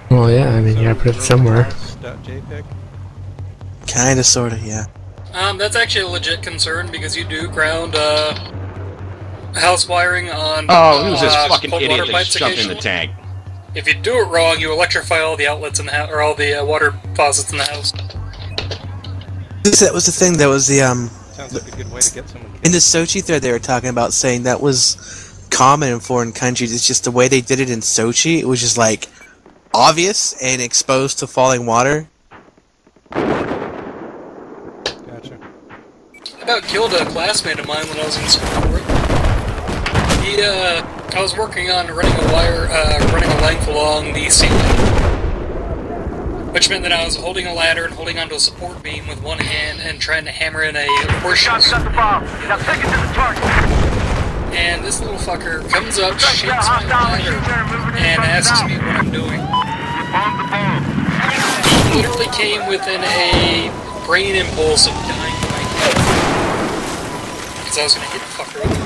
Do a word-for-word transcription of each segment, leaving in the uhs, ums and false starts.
Well, yeah, I mean, So you gotta put it somewhere. JPEG? Kinda, sorta, yeah. Um, that's actually a legit concern because you do ground uh, house wiring on Oh, who's this uh, fucking cold idiot water that pipes just jumped in the occasionally. tank? If you do it wrong, you electrify all the outlets in the house, or all the uh, water faucets in the house. That was the thing, that was the, um... Sounds like a good way to get someone killed. In the Sochi thread they were talking about saying that was common in foreign countries, it's just the way they did it in Sochi, it was just like, obvious and exposed to falling water. Gotcha. I about killed a classmate of mine when I was in school. He, uh, I was working on running a wire, uh, running a length along the ceiling, which meant that I was holding a ladder and holding onto a support beam with one hand and trying to hammer in a horseshoe. Shot the bomb. Now take it to the target. And this little fucker comes up, shakes my ladder, and asks me what I'm doing. He literally came within a brain impulse of dying in my head. Because I was going to hit the fucker up.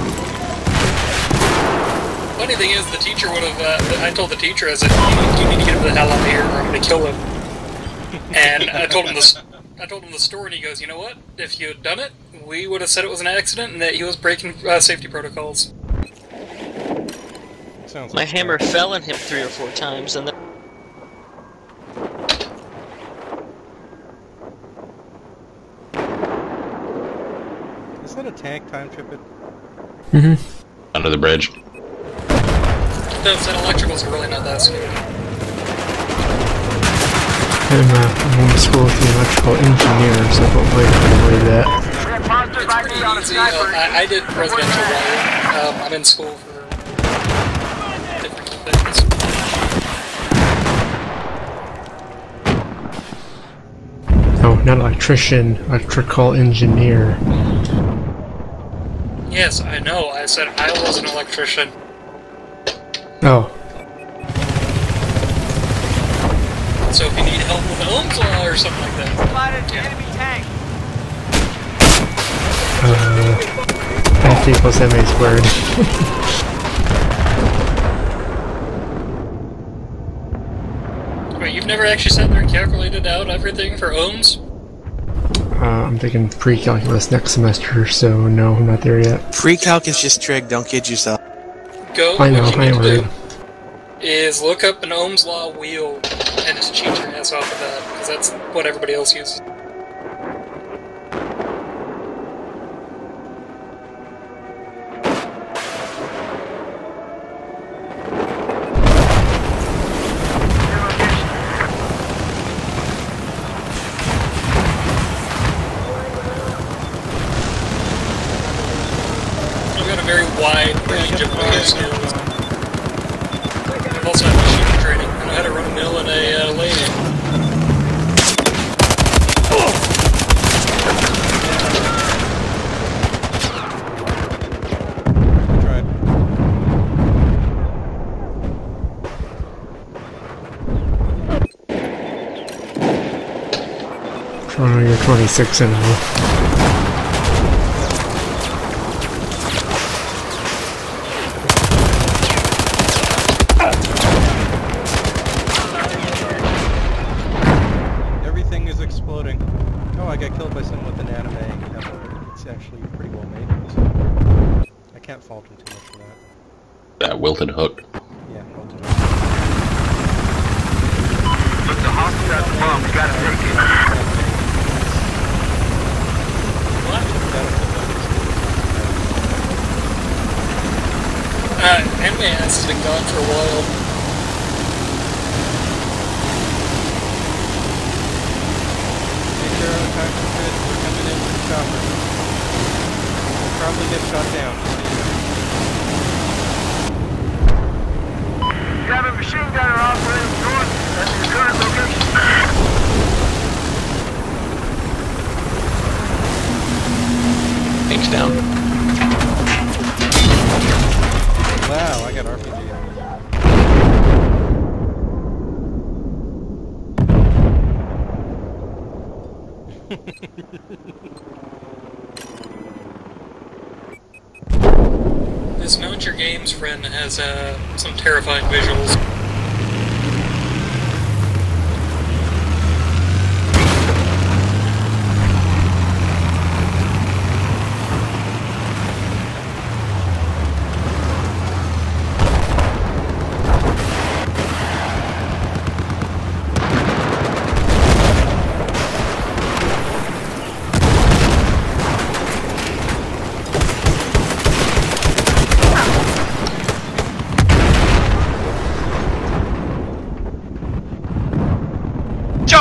Funny thing is, the teacher would have, uh, I told the teacher, I said, you, you need to get him the hell out of here or I'm going to kill him. And I told him this. I told him the story, and he goes, "You know what? If you had done it, we would have said it was an accident and that he was breaking uh, safety protocols." Sounds My like hammer crap. fell on him three or four times, and then Is that a tank time trip? It? Mm-hmm. Under the bridge. That said, electricals are really not that smooth. I'm uh, I'm in school with the electrical engineer, so hopefully I can believe that. It's pretty easy. Uh, I, I did residential wiring. Um, I'm in school for different things. Oh, not electrician, electrical engineer. Yes, I know. I said I was an electrician. Oh. So if you need help with Ohm's Law or something like that. Spotted enemy tank. Uh, F equals M A squared. Wait, you've never actually sat there and calculated out everything for ohms? Uh, I'm thinking pre-calculus next semester, so no, I'm not there yet. Pre-calc is just trig, don't kid yourself. Go, I know, what you I need to know. do is look up an Ohm's Law wheel and just cheat your ass off of that, because that's what everybody else uses. I've got a very wide range of motor skills. I've also had machining training. I know how to run a mill and a uh, lathe. Tried. Toronto, you're twenty-six and oh. Everything is exploding. Oh, I got killed by someone with an anime hammer. It's actually pretty well made. So I can't fault him too much for that. That wilted hook. Yeah, well done. Look, the hostage at the bomb. You gotta take it. Uh, anime ass has been gone for a while. Take care of the package pit. We're coming in with the chopper. We'll probably get shot down. You have a machine gunner operating north at your current location. Tank's down. Wow, I got R P G. This Mount Your Games friend has uh, some terrifying visuals.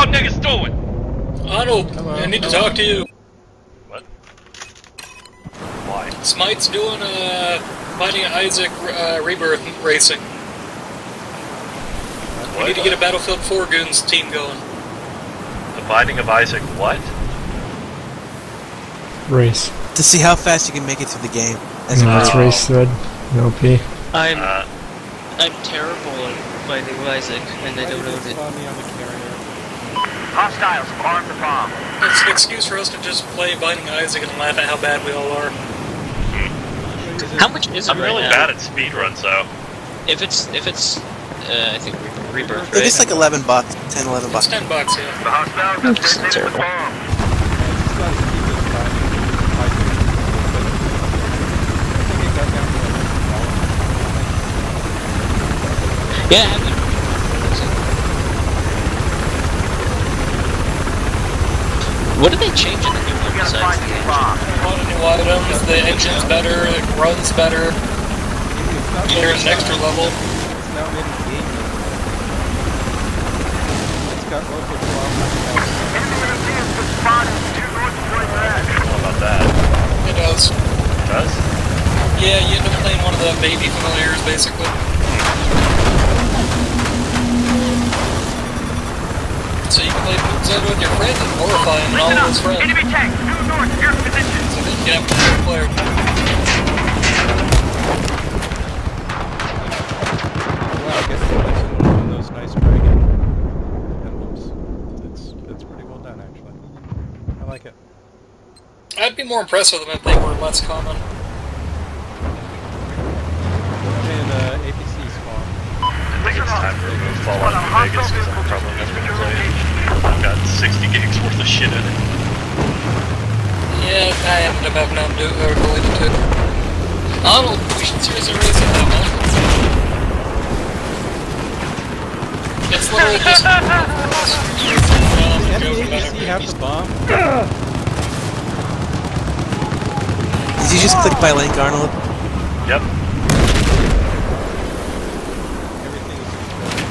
Some nigga stole it! Arnold, Hello. I need to talk to you. What? Why? Smite's doing uh, Binding of Isaac uh, Rebirth racing. We need to get a Battlefield four Goons team going. The Binding of Isaac what? Race. To see how fast you can make it through the game. That's No, what it's Oh. race thread. No P. I'm Uh, I'm terrible at Binding of Isaac, and I don't own it. Spawn me on the carrier. Hostiles, arm the bomb. It's an excuse for us to just play Binding of Isaac and laugh at how bad we all are. How much is it I'm right really now? bad at speedruns, though. If it's if it's uh, I think Re- Rebirth, I think it's right? like eleven bucks, ten, eleven It's bucks. ten bucks, yeah. The hostiles have That's detonated the terrible. bomb. Just gotta keep this fine. I think it got down to like Yeah, I haven't. What did they change in the new one We gotta besides find the the engine? bomb. A lot of new items, the engine's better, it runs better, it's not there's an extra level. It's now made in game. It's got local co-op. Enemy Europeans have spotted two north point red. How about that? It does. Does? Yeah, you end up playing one of the baby familiars, basically. So you can play Moonzone with your friend and horrify him and all Listen of up. his friends. Enemy tank, due north, your position. So then you can have a third player. Well, I guess it's one of those nice dragon emblems. It's it's pretty well done, actually. I like it. I'd be more impressed with them if they were less common. And uh, A P C spawn. I think it's time for a move Fallout New Vegas because I'm probably never going to play it. I've got sixty gigs worth of shit in it. Yeah, I ended up having to do or deleted too. Arnold, we should seriously raise it though, man. It's literally just... Did the A P C have the bomb? Did you just click my link, Arnold? Yep. Everything is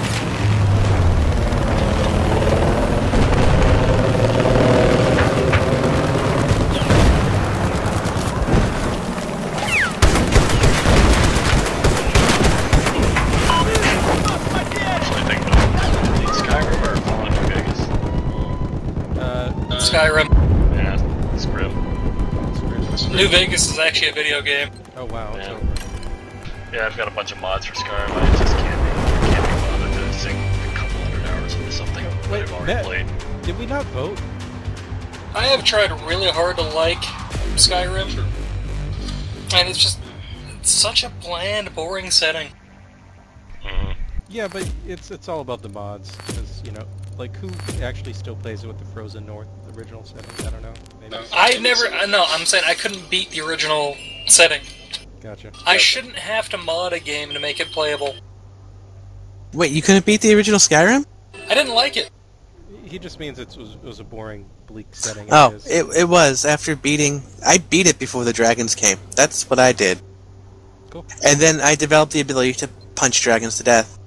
Actually, I think the Skyrim or Fallout New Vegas. uh, Skyrim. Yeah, it's grim. New Vegas is actually a video game. oh wow, it's Yeah. over. Yeah, I've got a bunch of mods for Skyrim. I just can't be, can't be bothered to sink a couple hundred hours into something that Wait, I've already Matt, played. did we not vote? I have tried really hard to like Skyrim, and it's just it's such a bland, boring setting. Mm-hmm. Yeah, but it's it's all about the mods, because, you know, like, who actually still plays it with the Frozen North original setting? I don't know. Maybe. I never, I no, I'm saying I couldn't beat the original setting. Gotcha. I shouldn't have to mod a game to make it playable. Wait, you couldn't beat the original Skyrim? I didn't like it. He just means it was, it was a boring, bleak setting. Oh, is. it, it was. After beating... I beat it before the dragons came. That's what I did. Cool. And then I developed the ability to punch dragons to death.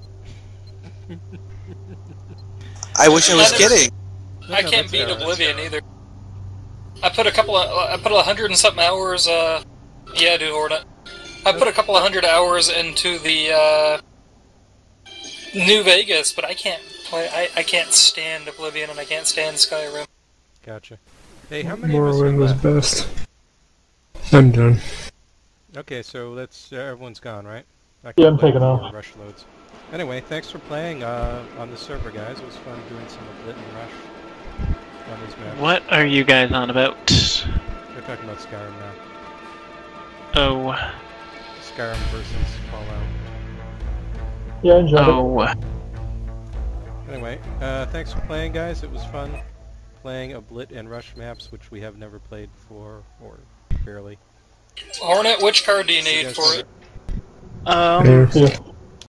I wish I was I never- kidding. No, I no, can't that's beat fair, Oblivion either. I put a couple of, I put a hundred and something hours, uh, yeah, dude, Hornet. I put a couple of hundred hours into the, uh, New Vegas, but I can't play, I, I can't stand Oblivion and I can't stand Skyrim. Gotcha. Hey, how many of us are Morrowind was left? best. I'm done. Okay, so let's. Uh, everyone's gone, right? I Yeah, I'm play taking before off. Rush loads. Anyway, thanks for playing uh, on the server, guys. It was fun doing some Oblit and Rush on these maps. What are you guys on about? We're talking about Skyrim now. Oh. Skyrim versus Fallout. Yeah, I enjoyed it. Oh. Anyway, uh, thanks for playing, guys. It was fun playing Oblit and Rush maps, which we have never played before, or barely. Hornet, which card do you See you need guys for later. it? Um. There. Yeah.